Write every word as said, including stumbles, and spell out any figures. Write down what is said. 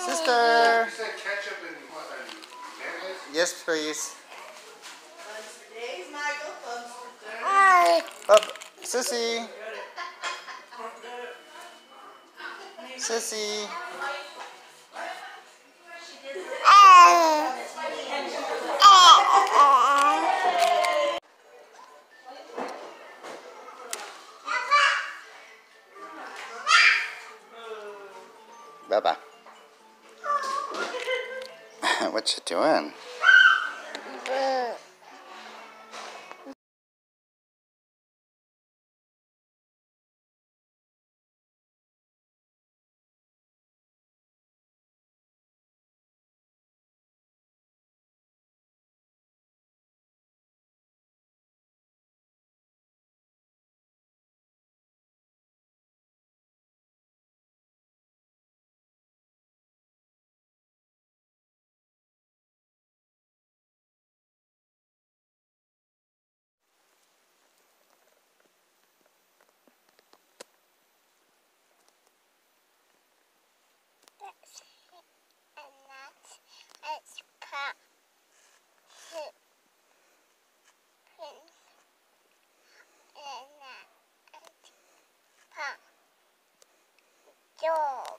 Sister. You said ketchup and what? And mayonnaise? Yes, please. Buns for days, Michael. Buns for days. Oh, Sissy. Sissy. Baba. What you doing? And that's it's cut. Prince. And that it's pop. Joe.